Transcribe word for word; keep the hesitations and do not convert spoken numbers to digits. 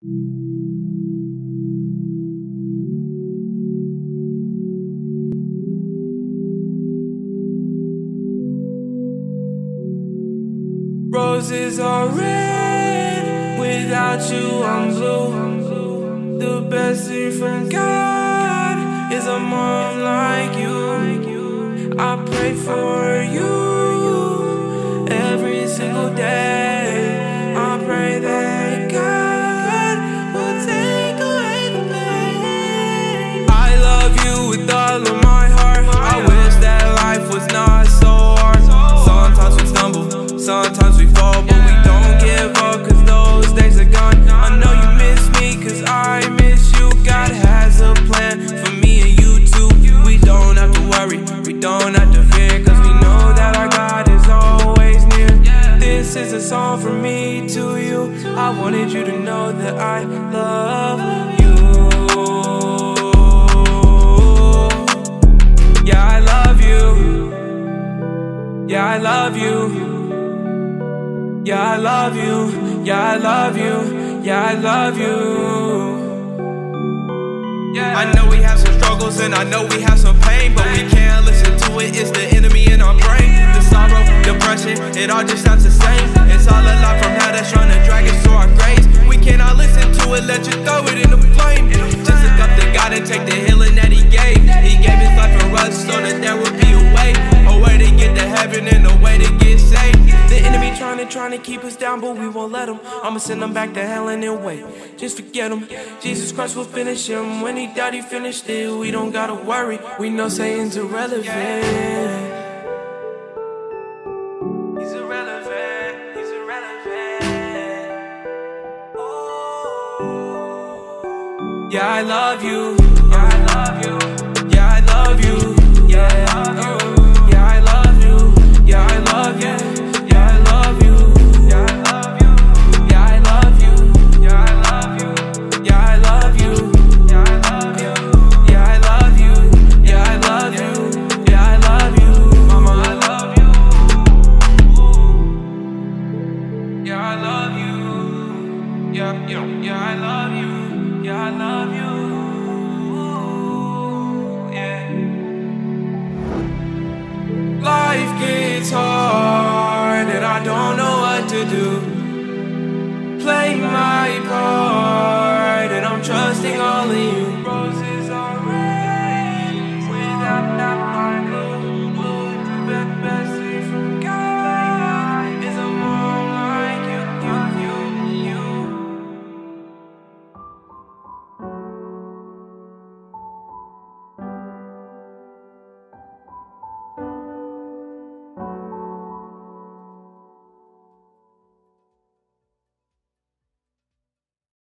Roses are red, without you I'm blue. The best thing from God is a mom like you. I pray for you every single day. I pray that God will take away the pain. I love you with all of my heart. I wish that life was not so hard. Sometimes we stumble, sometimes we fall, but we don't give up, cause those days are gone. I know you miss me, cause I miss you. God has a plan for me and you too. We don't have to worry, we don't have to fear, cause we know that our God is always near. This is a song from me to you. I wanted you to know that I love you. Yeah, I love you. Yeah, I love you. Yeah, I love you, yeah, I love you, yeah, I love you. Yeah. I know we have some struggles and I know we have some pain, but we can't listen to it, it's the enemy in our brain. The sorrow, depression, it all just sounds the same. It's all a lie from hell that's trying to drag us to our graves. We cannot listen to it, let you throw it in the flame. Just look up to God and take the healing that He gave. He gave His life for us so that there would be a way, a way to get to heaven and a way to get saved. The enemy trying to, trying to keep us down, but we won't let him. I'ma send them back to hell and then wait, just forget him. Jesus Christ will finish him. When He died, He finished it. We don't gotta worry, we know Satan's irrelevant. He's irrelevant, he's irrelevant. Oh. Yeah, I love you. Yeah, I love you. Yeah, I love you. Yeah, I love you. Yeah, I love you. Yeah, I love you. Yeah, yeah, yeah, I love you. Yeah, I love you. Yeah.